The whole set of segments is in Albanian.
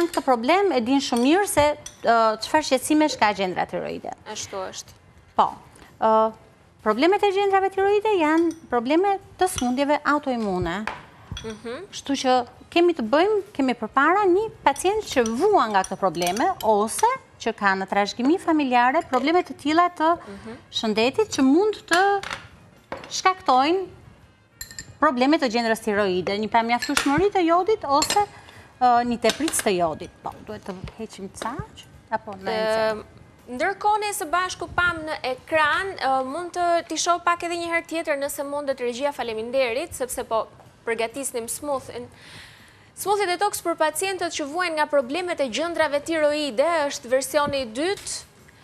kanë këtë problem e din shumë mirë se çfarë shqetësimesh ka gjendra tiroide. Ashtu është. Po. Problemet e gjendrave tiroide janë probleme të smundjeve autoimune. Kështu që kemi të bëjmë, kemi përpara një pacient që vua nga këtë probleme, ose që ka në trashëgimi familjare probleme të tilla të shëndetit që mund të shkaktojnë probleme të gjendrës tiroide, një pamjaftueshmëri të jodit ose një tepritës të jodit. Po, duhet të heqim caq apo në Ndërkohë së bashku pam në ekran, mund të t'i shoh pak edhe një herë tjetër nëse mundet regjia, faleminderit, sepse po përgatisnim smoothin. Smoothie Detox për pacientët që vuajnë nga problemet e gjendrave tiroide është versioni i dytë.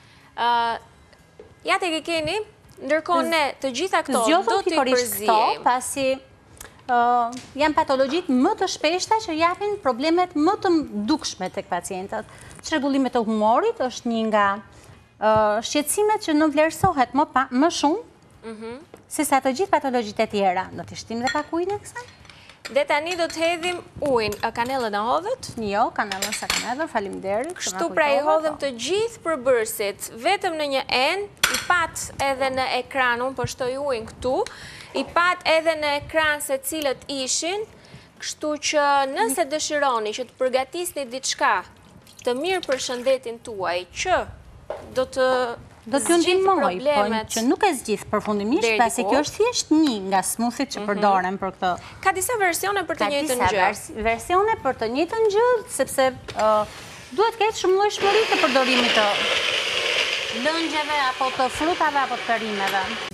Ja tek e keni, ndërkohë ne të gjitha këto do t'i përzijem. Pasi janë patologjit më të shpeshta që japin problemet më të dukshme tek pacientët. Çrregullimet e humorit është një nga shqetësimet që nënvlerësohet më shumë se sa të gjithë patologjit e tjera. Do t'i shtim dhe pak ujë në kësaj? Dhe tani do të hedhim ujnë, kanellën e hodhët? Jo, kanellën sa kanellën, faleminderit. Kështu pra i hodhëm të gjithë përbërësit, vetëm në një enë, i pat edhe në ekran, unë po shtoj ujnë këtu, i pat edhe në ekran se cilët ishin, kështu që nëse dëshironi që të përgatisni diçka të mirë për shëndetin tuaj, që do të ndihmoj, po që nuk e zgjidh përfundimisht, pasi kjo është thjesht një nga smoothit që përdoren për këtë. Ka disa versione për të njëjtën gjë. Ka disa versione për të njëjtën gjë, sepse duhet ketë shumë llojshmëri të përdorimit të lëngjeve apo të frutave apo të perimeve.